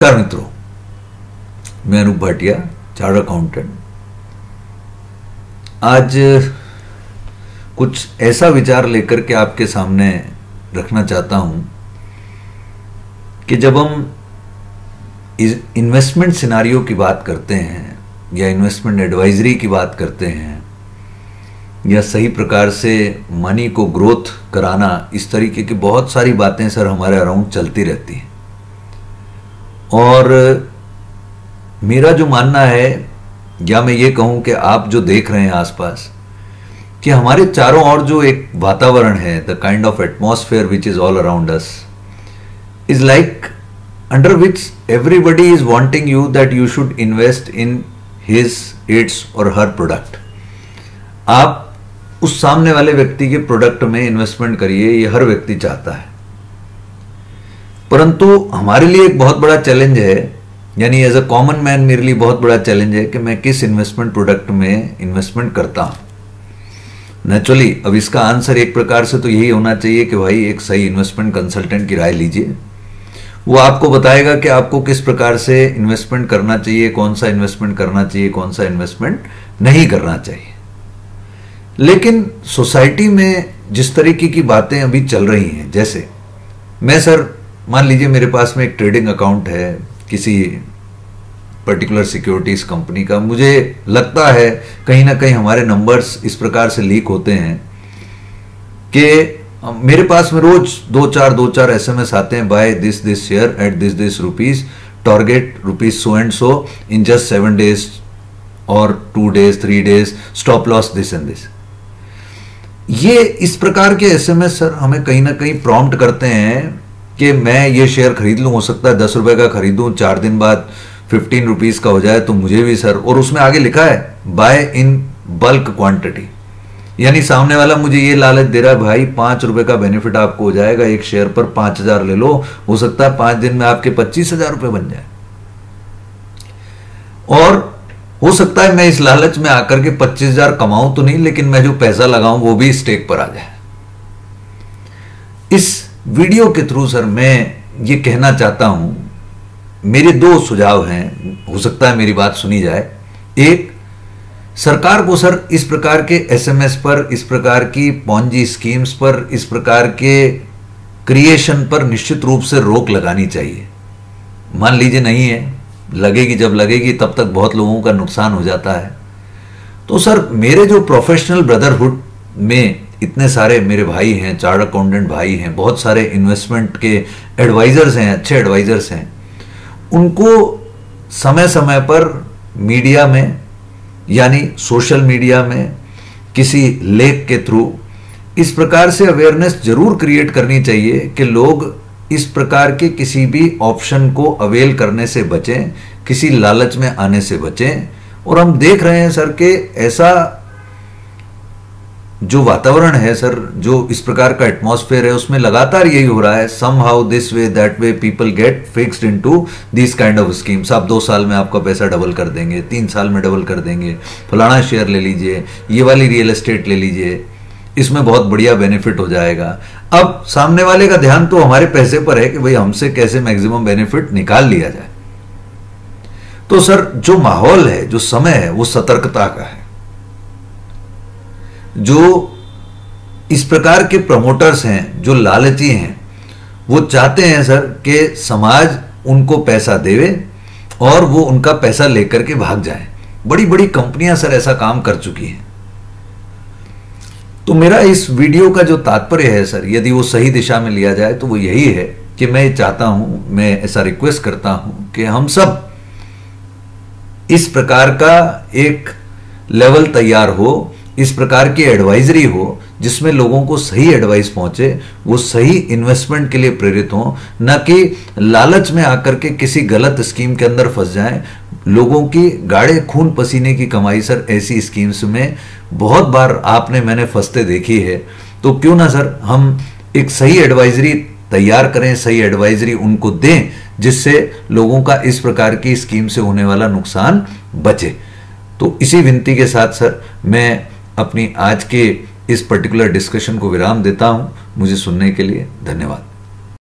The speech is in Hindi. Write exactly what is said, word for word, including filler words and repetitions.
नमस्कार मित्रों, मैं अनूप भाटिया, चार्टर्ड अकाउंटेंट। आज कुछ ऐसा विचार लेकर के आपके सामने रखना चाहता हूं कि जब हम इस इन्वेस्टमेंट सिनारियो की बात करते हैं या इन्वेस्टमेंट एडवाइजरी की बात करते हैं या सही प्रकार से मनी को ग्रोथ कराना, इस तरीके की बहुत सारी बातें सर हमारे अराउंड चलती रहती हैं। और मेरा जो मानना है, या मैं ये कहूं कि आप जो देख रहे हैं आसपास, कि हमारे चारों ओर जो एक वातावरण है, the kind of atmosphere which is all around us is like under which everybody is wanting you that you should invest in his its or her product. आप उस सामने वाले व्यक्ति के प्रोडक्ट में इन्वेस्टमेंट करिए, ये हर व्यक्ति चाहता है। परंतु हमारे लिए एक बहुत बड़ा चैलेंज है, यानी एज अ कॉमन मैन मेरे लिए बहुत बड़ा चैलेंज है कि मैं किस इन्वेस्टमेंट प्रोडक्ट में इन्वेस्टमेंट करता हूं। नेचुरली अब इसका आंसर एक प्रकार से तो यही होना चाहिए कि भाई एक सही इन्वेस्टमेंट कंसल्टेंट की राय लीजिए। वो आपको बताएगा कि आपको किस प्रकार से इन्वेस्टमेंट करना चाहिए, कौन सा इन्वेस्टमेंट करना चाहिए, कौन सा इन्वेस्टमेंट नहीं करना चाहिए। लेकिन सोसाइटी में जिस तरीके की बातें अभी चल रही हैं, जैसे मैं सर मान लीजिए मेरे पास में एक ट्रेडिंग अकाउंट है किसी पर्टिकुलर सिक्योरिटीज कंपनी का, मुझे लगता है कहीं ना कहीं हमारे नंबर्स इस प्रकार से लीक होते हैं कि मेरे पास में रोज दो चार दो चार एसएमएस आते हैं, by this this share at this this rupees, target rupees so and so in just seven days or two days three days, stop loss this and this. ये इस प्रकार के एसएमएस सर हमें कहीं ना कहीं प्रॉम्प्ट करते हैं कि मैं ये शेयर खरीद लूं, हो सकता है दस रुपए का खरीदूं, चार दिन बाद फिफ्टीन रुपीज का हो जाए तो मुझे भी सर। और उसमें आगे लिखा है बाय इन बल्क क्वांटिटी, यानी सामने वाला मुझे ये लालच दे रहा है, भाई पांच रुपए का बेनिफिट आपको हो जाएगा, एक शेयर पर पांच हजार ले लो, हो सकता है पांच दिन में आपके पच्चीस हजार रुपए बन जाए। और हो सकता है मैं इस लालच में आकर के पच्चीस हजार कमाऊं तो नहीं, लेकिन मैं जो पैसा लगाऊं वो भी स्टेक पर आ जाए। इस वीडियो के थ्रू सर मैं ये कहना चाहता हूं, मेरे दो सुझाव हैं, हो सकता है मेरी बात सुनी जाए। एक, सरकार को सर इस प्रकार के एसएमएस पर, इस प्रकार की पॉन्जी स्कीम्स पर, इस प्रकार के क्रिएशन पर निश्चित रूप से रोक लगानी चाहिए। मान लीजिए नहीं है, लगेगी, जब लगेगी तब तक बहुत लोगों का नुकसान हो जाता है। तो सर मेरे जो प्रोफेशनल ब्रदरहुड में इतने सारे मेरे भाई हैं, चार्टर्ड अकाउंटेंट भाई हैं, बहुत सारे इन्वेस्टमेंट के एडवाइजर्स हैं, अच्छे एडवाइजर्स हैं, उनको समय समय पर मीडिया में, यानी सोशल मीडिया में, किसी लेख के थ्रू इस प्रकार से अवेयरनेस जरूर क्रिएट करनी चाहिए कि लोग इस प्रकार के किसी भी ऑप्शन को अवेल करने से बचें, किसी लालच में आने से बचें। और हम देख रहे हैं सर कि ऐसा जो वातावरण है सर, जो इस प्रकार का एटमॉस्फेयर है, उसमें लगातार यही हो रहा है, somehow this way that way people get fixed into this kind of schemes. आप दो साल में आपका पैसा डबल कर देंगे, तीन साल में डबल कर देंगे, फलाना शेयर ले लीजिए, ये वाली रियल एस्टेट ले लीजिए, इसमें बहुत बढ़िया बेनिफिट हो जाएगा। अब सामने वाले का ध्यान तो हमारे पैसे पर है कि भाई हमसे कैसे मैक्सिमम बेनिफिट निकाल लिया जाए। तो सर जो माहौल है, जो समय है, वो सतर्कता का है। जो इस प्रकार के प्रमोटर्स हैं, जो लालची हैं, वो चाहते हैं सर कि समाज उनको पैसा देवे और वो उनका पैसा लेकर के भाग जाए। बड़ी बड़ी कंपनियां सर ऐसा काम कर चुकी हैं। तो मेरा इस वीडियो का जो तात्पर्य है सर, यदि वो सही दिशा में लिया जाए तो वो यही है कि मैं चाहता हूं, मैं ऐसा रिक्वेस्ट करता हूं कि हम सब इस प्रकार का एक लेवल तैयार हो, इस प्रकार की एडवाइजरी हो जिसमें लोगों को सही एडवाइस पहुंचे, वो सही इन्वेस्टमेंट के लिए प्रेरित हो, न कि लालच में आकर के किसी गलत स्कीम के अंदर फंस जाएं। लोगों की गाढ़े खून पसीने की कमाई सर ऐसी स्कीम्स में बहुत बार आपने मैंने फंसते देखी है। तो क्यों ना सर हम एक सही एडवाइजरी तैयार करें, सही एडवाइजरी उनको दें, जिससे लोगों का इस प्रकार की स्कीम से होने वाला नुकसान बचे। तो इसी विनती के साथ सर मैं अपनी आज के इस पर्टिकुलर डिस्कशन को विराम देता हूं। मुझे सुनने के लिए धन्यवाद।